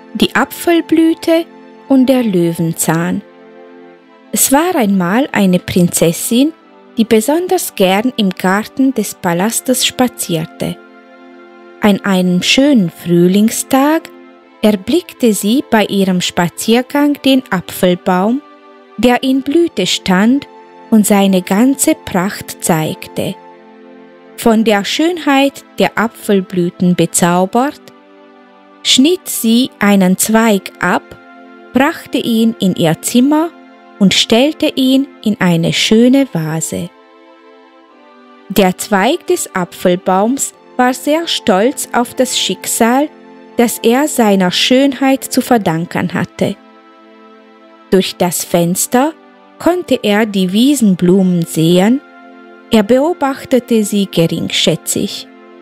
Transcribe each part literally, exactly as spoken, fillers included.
die Apfelblüte und der Löwenzahn. Es war einmal eine Prinzessin, die besonders gern im Garten des Palastes spazierte. An einem schönen Frühlingstag erblickte sie bei ihrem Spaziergang den Apfelbaum, der in Blüte stand und seine ganze Pracht zeigte. Von der Schönheit der Apfelblüten bezaubert, schnitt sie einen Zweig ab, brachte ihn in ihr Zimmer und stellte ihn in eine schöne Vase. Der Zweig des Apfelbaums war sehr stolz auf das Schicksal, das er seiner Schönheit zu verdanken hatte. Durch das Fenster konnte er die Wiesenblumen sehen, er beobachtete sie geringschätzig.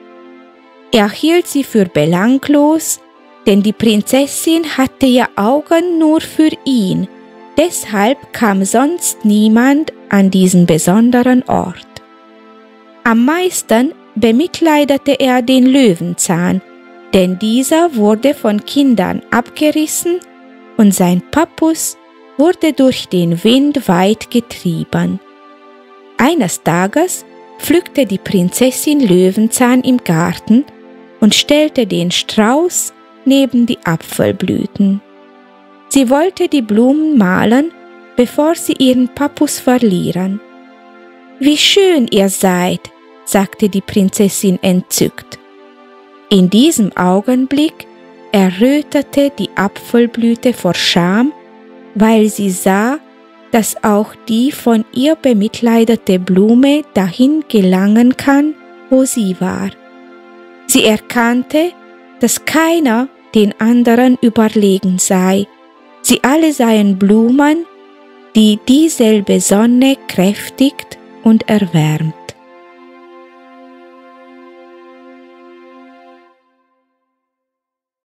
Er hielt sie für belanglos, denn die Prinzessin hatte ja Augen nur für ihn, deshalb kam sonst niemand an diesen besonderen Ort. Am meisten bemitleidete er den Löwenzahn, denn dieser wurde von Kindern abgerissen und sein Pappus wurde durch den Wind weit getrieben. Eines Tages pflückte die Prinzessin Löwenzahn im Garten und stellte den Strauß neben die Apfelblüten. Sie wollte die Blumen malen, bevor sie ihren Pappus verlieren. »Wie schön ihr seid«, sagte die Prinzessin entzückt. In diesem Augenblick errötete die Apfelblüte vor Scham, weil sie sah, dass auch die von ihr bemitleidete Blume dahin gelangen kann, wo sie war. Sie erkannte, dass keiner den anderen überlegen sei. Sie alle seien Blumen, die dieselbe Sonne kräftigt und erwärmt.